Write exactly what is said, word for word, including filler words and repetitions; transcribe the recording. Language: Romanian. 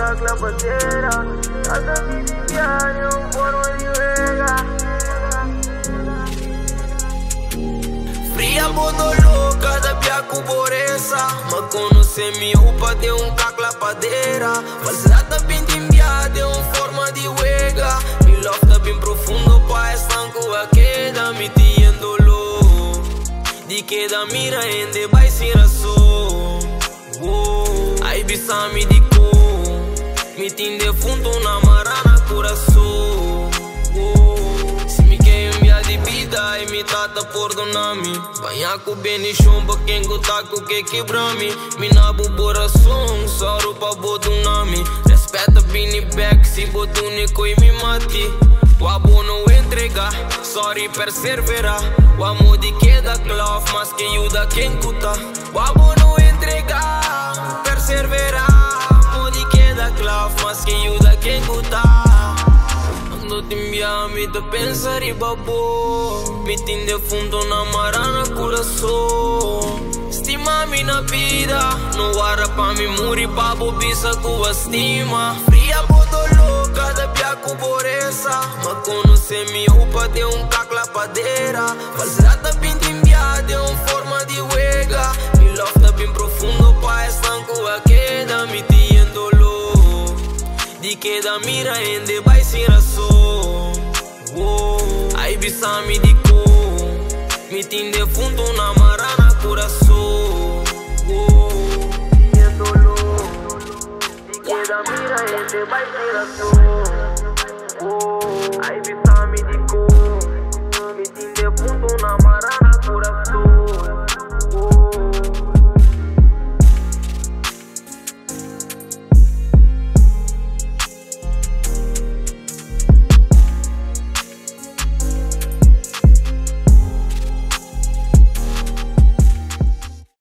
cac la patera. Hasta mi diario en forma de vega. Fria bodo louca da pia cu boresa. Mă conoce mi upa de un cac la padera. Falsata bem timbiada en forma de vega. Mi lofta bem profundo pa estar cu aqueda. Mi tiendolo di que da mira ende vai sin razón. Ai bisami di cu mi tinde fundo na marana coração. Se me quer enviar de vida e me tata perdona-me. Banha com beni chumba quem gota com que quebra-me. Me na buboração, só roupa bodunami. Respeita bini back se botune coi me mate. O amor não entregar, sorry perseverar. O amor de que da cloth, mas que ajuda quem cuta. O amor não entregar, perseverar. O amor de que da cloth, mas que ajuda quem cuta. Ando timbiami de pensar e babo. Me tinde fundo na marana coração. Estima-me na vida, não guarda pra me morir. Babo bisa com a estima. Fria bodo louca da pia com boresa. Mă conoce mi upa de un cac la padera. Falsata bem timbiada en forma de vega. Mi lofta bem profundo pa estar cu aqueda. Mi tiendolo di que da mira ende vai sin razón. Ai bisami di cu mi tinde fundo na marana coração. Tiendolo di que da mira ende vai sin razón. Ai bisami di cu mi tinde fundo na marana.